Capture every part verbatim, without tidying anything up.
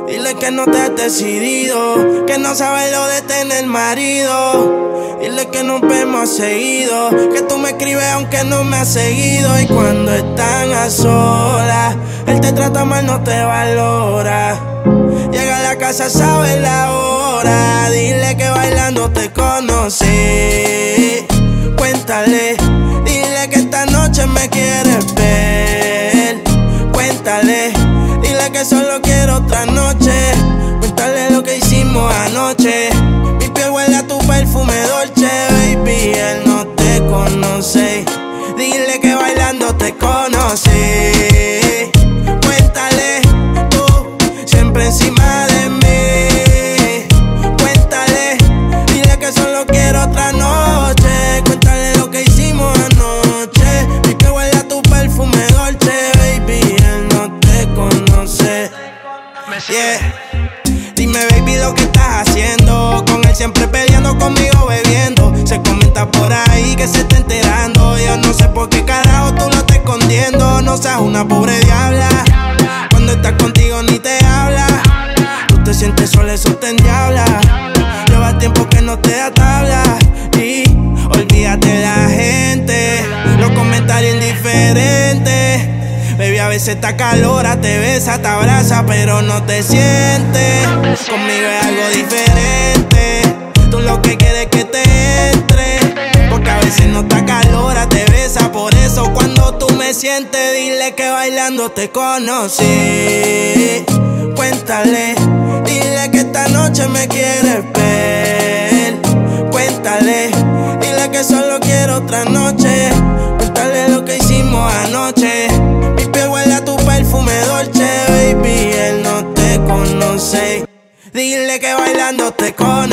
Dile que no te has decidido, que no sabes lo de tener marido. Dile que nos vemos seguido, que tú me escribes aunque no me has seguido. Y cuando están a solas, él te trata mal, no te valora. Llega a la casa, sabe la hora. Dile que bailando te conocí. Cuéntale, dile que esta noche me quieres ver. Cuéntale, dile que solo quiero otra noche. Cuéntale lo que hicimos anoche. Mi piel huele a tu perfume dolce, baby, él no te conoce. Dile que bailando te conocí. Cuéntale, tú siempre encima de mí. Cuéntale, dile que solo quiero otra noche. Cuéntale lo que hicimos anoche. Mi piel huele a tu perfume dolce, baby, él no te conoce. Yeah. Dime, baby, lo que estás haciendo. Con él siempre peleando, conmigo bebiendo. Se comenta por ahí que se está enterando. Yo no sé por qué carajo tú lo estás escondiendo. No seas una pobre diabla. Cuando estás contigo ni te habla. Tú te sientes sola, eso te endiabla. Lleva tiempo que no te da tabla. Y olvídate de la gente, los comentarios indiferentes. Baby, a veces está calora, te besa, te abraza, pero no te sientes. Conmigo es algo diferente. Tú lo que quieres es que te entre, porque a veces no está calora, te besa. Por eso cuando tú me sientes, dile que bailando te conocí. Cuéntale, dile que esta noche me quieres ver. Cuéntale, dile que solo quiero otra noche. Cuéntale lo que hicimos anoche. Mi piel huele a tu perfume dolce, baby, él no te conoce. Dile que bailando te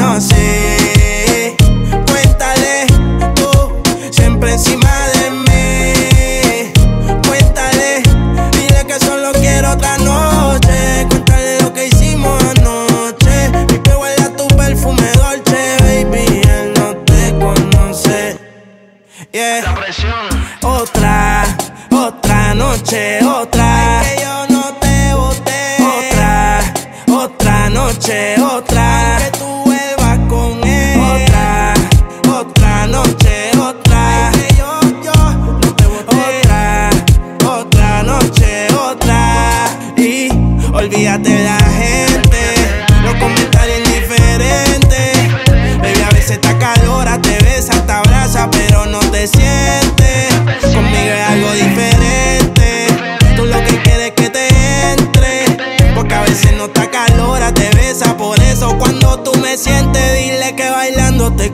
conocí. Cuéntale, tú siempre encima de mí. Cuéntale, dile que solo quiero otra noche. Cuéntale lo que hicimos anoche. Mi piel huele a tu perfume dolce, baby, él no te conoce. Yeah. La presión. Otra, otra noche, otra. Ay, que yo no te boté. Otra, otra noche, otra. Que tú vuelvas con él. Otra, otra noche, otra. Ay, que yo, yo no te boté. Otra, otra noche, otra. Y olvídate de la gente, los comentarios indiferentes. Baby, a veces está calora, te besa, te abraza, pero no te sientes. Conmigo es algo diferente. Tú lo que quieres es que te entre, porque a veces no está calora, te besa. Por eso cuando tú me sientes, dile que bailando te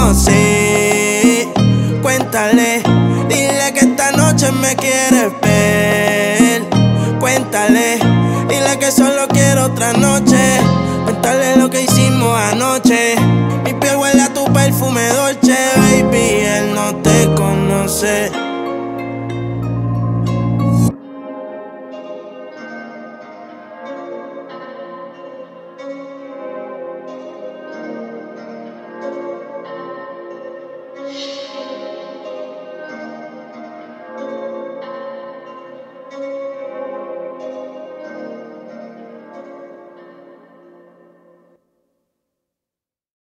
conocí. Cuéntale, dile que esta noche me quieres ver. Cuéntale, dile que solo quiero otra noche. Cuéntale lo que hicimos anoche. Mi piel huele a tu perfume dolce,